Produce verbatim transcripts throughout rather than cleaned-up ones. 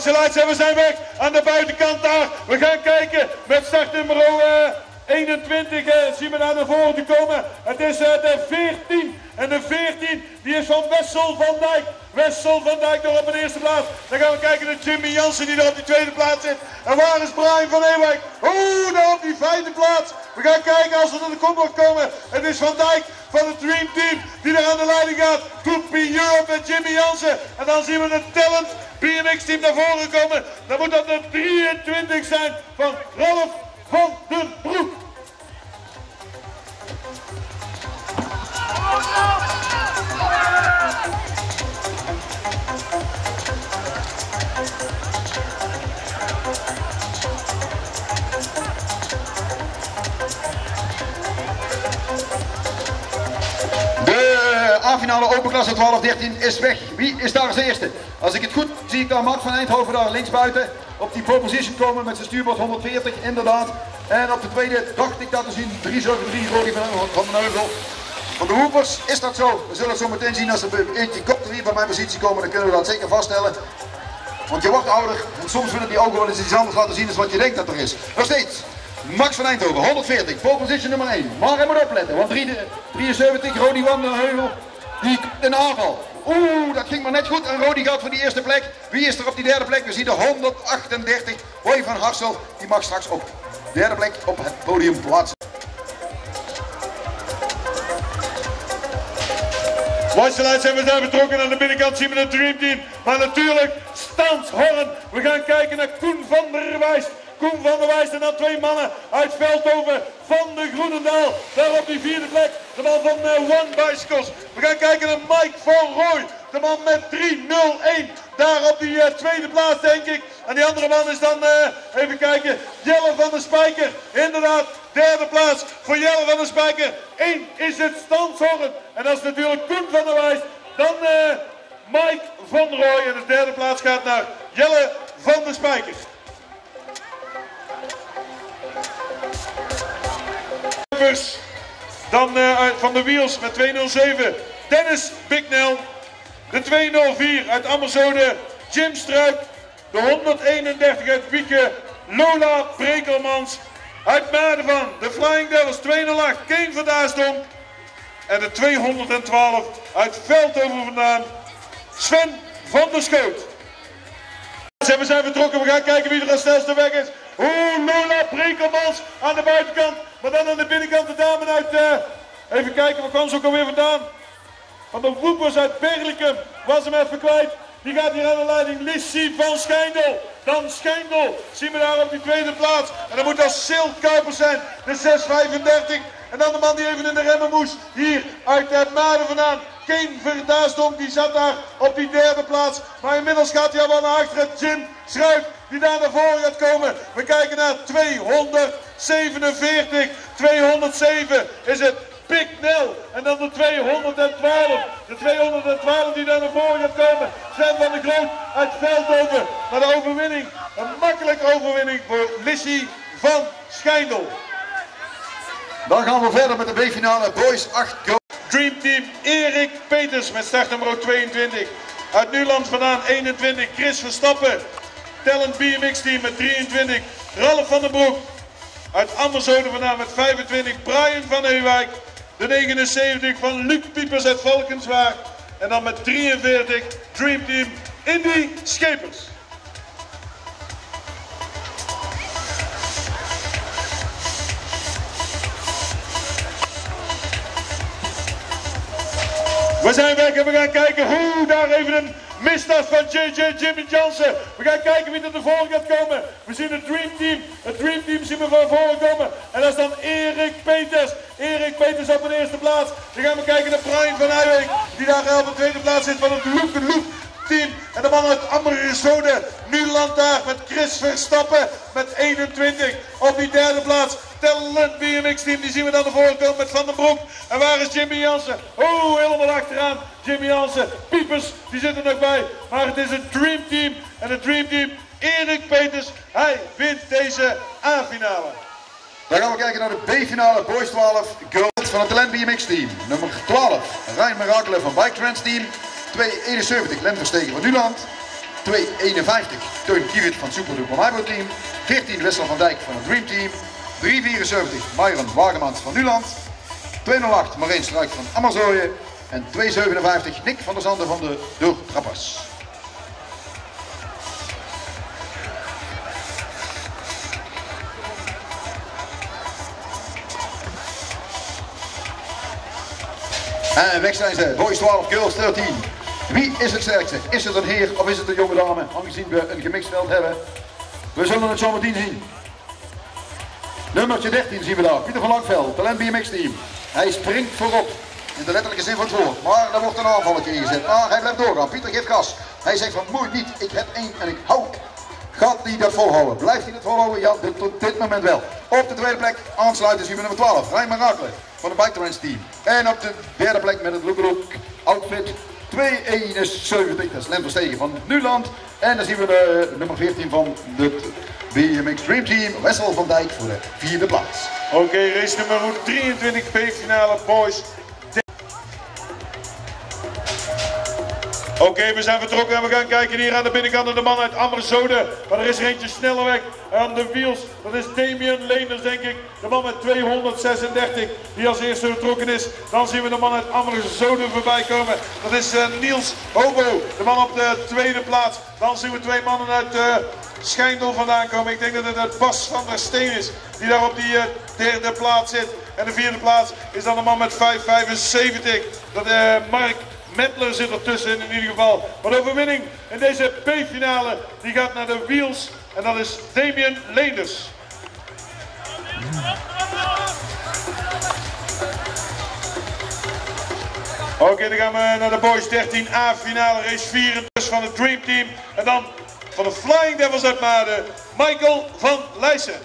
Watch lights en we zijn weg aan de buitenkant daar. We gaan kijken met startnummer uh, eenentwintig. Uh, zien we daar naar voren te komen. Het is uh, de veertien. En de veertien die is van Wessel van Dijk. Wessel van Dijk nog op de eerste plaats. Dan gaan we kijken naar Jimmy Jansen die er op die tweede plaats zit. En waar is Brian van Ewijk? Oeh, daar op die vijfde plaats. We gaan kijken als we naar de kombocht komen. Het is Van Dijk van het Dream Team die er aan de leiding gaat. Groep B Europe met Jimmy Jansen. En dan zien we het Talent B M X team naar voren komen. Dan moet dat de drieëntwintig zijn van Ralf van den Broek. De A-finale open klasse twaalf dertien is weg. Wie is daar als eerste? Als ik het goed zie, ik daar Mark van Eindhoven daar linksbuiten op die pole position komen met zijn stuurbord honderdveertig, inderdaad. En op de tweede dacht ik dat te zien, drie zeven drie Rodi van den Heuvel. Van de Hoepers is dat zo. We zullen het zo meteen zien als er een helikopter hier bij mijn positie komen, dan kunnen we dat zeker vaststellen. Want je wordt ouder en soms willen die ogen wel eens iets anders laten zien dan wat je denkt dat er is. Nog steeds, Max van Eindhoven, honderdveertig, pole position nummer één. Maar hij moet opletten, want drieënzeventig, Rodi van den Heuvel, die een aanval. Oeh, dat ging maar net goed en Rodi gaat voor die eerste plek. Wie is er op die derde plek? We zien de honderdachtendertig, Boy van Harsel, die mag straks op de derde plek op het podium plaatsen. Watch the lights en we zijn betrokken. Aan de binnenkant zien we het Dream Team. Maar natuurlijk Stans Horn. We gaan kijken naar Koen van der Wijs. Koen van der Wijs en dan twee mannen uit Veldhoven van de Groenendaal. Daar op die vierde plek. De man van uh, One Bicycles. We gaan kijken naar Mike van Rooij. De man met drie nul een. Daar op die uh, tweede plaats denk ik. En die andere man is dan, uh, even kijken, Jelle van der Spijker. Inderdaad, derde plaats voor Jelle van der Spijker. Eén is het Stanshorn. En dat is natuurlijk Koen van der Wijs. Dan uh, Mike van Rooij. En de derde plaats gaat naar Jelle van der Spijker. Dan uh, van de Wiels met twee nul zeven Dennis Bicknell. De twee nul vier uit Ammerzode Jim Struik. De honderdeenendertig uit Wieke Lola Brekelmans. Uit Maarden de Flying Devils twee nul acht Keen van Daasdonk. En de tweehonderdtwaalf uit Veldhoven vandaan Sven van der Schoot. We zijn vertrokken, we gaan kijken wie er als snelste weg is. Oeh, Lola Brekelmans aan de buitenkant. Maar dan aan de binnenkant de dame uit, uh, even kijken, waar kwam ze ook alweer vandaan? Van de Woepers uit Berlicum, was hem even kwijt. Die gaat hier aan de leiding, Lissy van Schijndel. Dan Schijndel, zien we daar op die tweede plaats. En dan moet dat Silt Kuipers zijn, de zes vijfendertig. En dan de man die even in de remmen moest, hier uit uh, Maarden vandaan. Keen Verdaasdonk, die zat daar op die derde plaats. Maar inmiddels gaat hij al wel naar achteren. Jim Schruik, die daar naar voren gaat komen. We kijken naar tweehonderdzevenenveertig. tweehonderdzeven is het Bicknell. En dan de tweehonderdtwaalf. De tweehonderdtwaalf die daar naar voren gaat komen. Sven van der Groot uit Veldhoven. Maar de overwinning, een makkelijke overwinning voor Lissy van Schijndel. Dan gaan we verder met de B-finale Boys acht Go. Dream Team Erik Peters met startnummer tweeëntwintig. Uit Nuland vandaan eenentwintig Chris Verstappen. Talent B M X team met drieëntwintig Ralf van den Broek. Uit Ammerzode vandaan met vijfentwintig Brian van Ewijk. De negenenzeventig van Luc Piepers uit Valkenswaard. En dan met drieënveertig Dream Team Indy Schepers. We zijn weg en we gaan kijken hoe daar even een misstart van J J Jimmy Jansen. We gaan kijken wie er naar voren gaat komen. We zien het Dream Team. Het Dream Team zien we van voren komen. En dat is dan Erik Peters. Erik Peters op de eerste plaats. Dan gaan we kijken naar Brian van Ewijk. Die daar op de tweede plaats zit van het Loop de Loop team. En de man uit Ammerzode. Nuland daar met Chris Verstappen met eenentwintig. Op die derde plaats. Talent B M X team, die zien we dan naar voren komen met Van den Broek. En waar is Jimmy Jansen? Oh, helemaal achteraan. Jimmy Jansen. Piepers, die zit er nog bij. Maar het is het Dream Team. En het Dream Team, Erik Peters, hij wint deze A-finale. Dan gaan we kijken naar de B-finale Boys twaalf Girls van het Talent B M X team. Nummer twaalf, Rijn Mirakelen van Bike Trans team. twee eenenzeventig Len Verstegen van Nuland. twee eenenvijftig Teun Kiewit van Super Duper Maibo Team. veertien Wessel van Dijk van het Dream Team. drie vierenzeventig Myron Wagemans van Nuland. twee nul acht Marijn Struik van Amazooien. En twee zevenenvijftig Nick van der Zanden van de Doortrappers. En weg zijn ze, boys twaalf, girls dertien. Wie is het sterkste? Is het een heer of is het een jonge dame? Aangezien we een gemixt veld hebben. We zullen het zo meteen zien. Nummertje dertien zien we daar, Pieter van Langveld, Talent B M X Team. Hij springt voorop, in de letterlijke zin van het woord. Maar er wordt een aanvalletje ingezet. Maar hij blijft doorgaan, Pieter geeft gas. Hij zegt van moeit niet, ik heb één en ik hou. Gaat hij dat volhouden? Blijft hij dat volhouden? Ja, tot dit moment wel. Op de tweede plek aansluiten zien we nummer twaalf, Rijn Marakelen van het Bike Trends Team. En op de derde plek met het Look Look outfit twee eenenzeventig, dat is Lem Verstegen van Nuland. En dan zien we de nummer veertien van het B M X Dream Team, Wessel van Dijk voor de vierde plaats. Oké, okay, race nummer drieëntwintig, B-finale boys. Oké, okay, we zijn vertrokken en we gaan kijken hier aan de binnenkant naar de man uit Ammerzoden. Maar er is er eentje sneller weg aan de wiels. Dat is Damien Leenders, denk ik. De man met tweehonderdzesendertig die als eerste vertrokken is. Dan zien we de man uit Ammerzoden voorbij komen. Dat is uh, Niels Hobo, de man op de tweede plaats. Dan zien we twee mannen uit uh, Schijndel vandaan komen. Ik denk dat het uh, Bas van der Steen is die daar op die uh, derde plaats zit. En de vierde plaats is dan de man met vijf vijfenzeventig. Dat is uh, Mark Metler zit ertussen in ieder geval. Maar de overwinning in deze B-finale die gaat naar de wheels. En dat is Damien Leenders. Oké, okay, dan gaan we naar de boys dertien A finale race vier van het Dream Team. En dan van de Flying Devils uit Maden, Michael van Leijsen.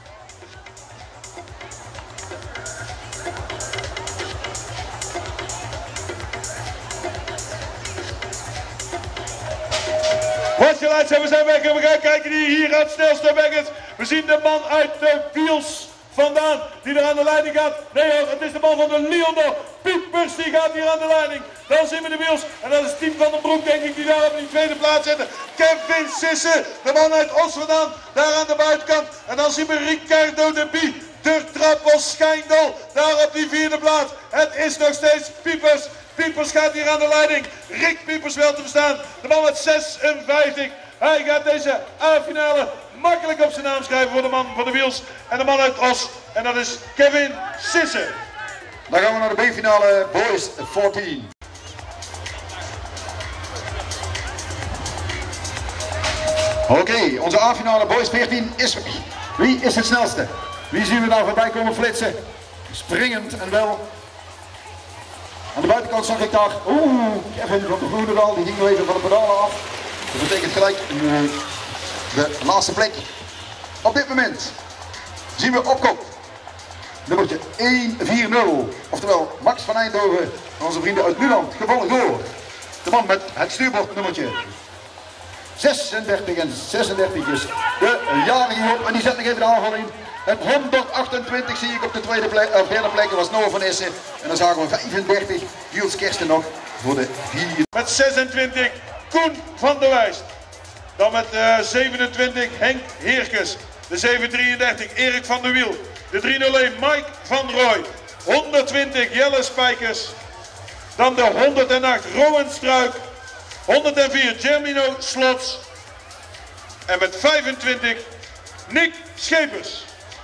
Wat je laat zijn, we zijn weg en we gaan kijken die hier het snelste weg is. We zien de man uit de wiels vandaan die er aan de leiding gaat. Nee hoor, het is de man van de Leander. Piepers die gaat hier aan de leiding. Dan zien we de wiels en dat is Team van den Broek denk ik die daar op die tweede plaats zitten. Kevin Sissen, de man uit Os vandaan, daar aan de buitenkant. En dan zien we Ricardo de Bie. De Trappels Schijndel, daar op die vierde plaats. Het is nog steeds Piepers. Piepers gaat hier aan de leiding. Rick Piepers wel te verstaan. De man met zesenvijftig. Hij gaat deze A-finale makkelijk op zijn naam schrijven voor de man van de wiels. En de man uit Os. En dat is Kevin Sissen. Dan gaan we naar de B-finale Boys veertien. Oké, okay, onze A-finale Boys veertien is... Wie is het snelste? Wie zien we daar voorbij komen flitsen? Springend en wel... Aan de buitenkant zag ik daar, oeh, Kevin van de Groenendal, die ging nog even van de pedalen af. Dat betekent gelijk uh, de laatste plek. Op dit moment zien we op kop nummertje honderdveertig, oftewel Max van Eindhoven, onze vrienden uit Nuland, gevolgd door de man met het stuurbordnummertje zesendertig en zesendertig is de jarig hierop en die zet nog even de aanval in. Het honderdachtentwintig zie ik op de tweede plek, of derde plek was Noah van Essen. En dan zagen we vijfendertig, Giels Kersten nog voor de vier. Met zesentwintig, Koen van der Wijst. Dan met uh, zevenentwintig, Henk Heerkes. De zevenhonderddrieëndertig, Erik van der Wiel. De driehonderdéén, Mike van Rooij. honderdtwintig, Jelle Spijkers. Dan de honderdacht, Rowan Struik. honderdvier, Germino Slots. En met vijfentwintig, Nick Schepers.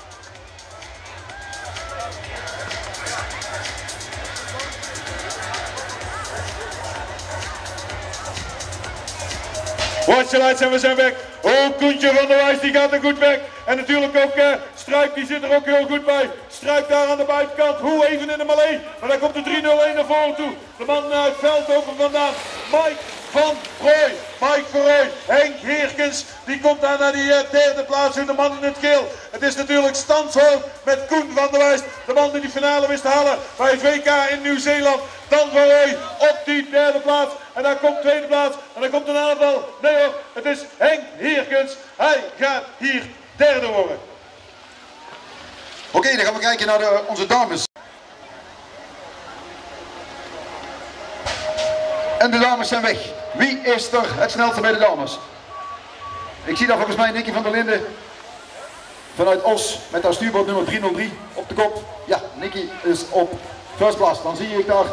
Watch your lights en we zijn weg. Oh, Koentje van der Wijs die gaat er goed weg. En natuurlijk ook uh, Struik, die zit er ook heel goed bij. Struik daar aan de buitenkant. Hoe even in de melee. Maar daar komt de driehonderdéén naar voren toe. De man uit Veldhoven vandaan. Mike van Rooij. Mike van Rooij. Henk Heerkens. Die komt daar naar die uh, derde plaats in de man in het geel. Het is natuurlijk standshoofd met Koen van der Wijs. De man die die finale wist te halen bij het W K in Nieuw-Zeeland. Dan Van Rooij op die derde plaats. En daar komt tweede plaats. En dan komt een aanval. Nee hoor, het is Henk Heerkens. Hij gaat hier derde worden. Oké, okay, dan gaan we kijken naar de, onze dames. En de dames zijn weg. Wie is er het snelste bij de dames? Ik zie daar volgens mij Nicky van der Linden vanuit Os met haar stuurboot nummer driehonderddrie op de kop. Ja, Nicky is op first class. Dan zie ik daar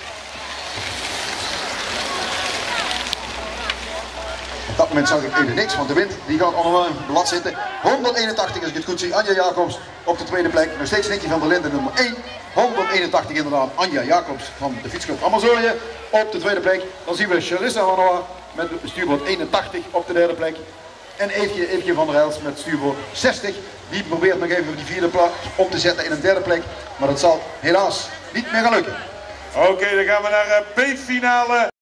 op dat moment zag ik even niks, want de wind die gaat allemaal in blad zitten. honderdeenentachtig als ik het goed zie, Anja Jacobs op de tweede plek. Nog steeds Nicky van der Linden nummer één. honderdeenentachtig inderdaad, Anja Jacobs van de fietsclub Amazonië op de tweede plek. Dan zien we Charissa Wanoa met stuurboot eenentachtig op de derde plek. En Eefje, Eefje van der Helst met stuurboot zestig. Die probeert nog even die vierde plaats op te zetten in een derde plek. Maar dat zal helaas niet meer gaan lukken. Oké, okay, dan gaan we naar B-finale.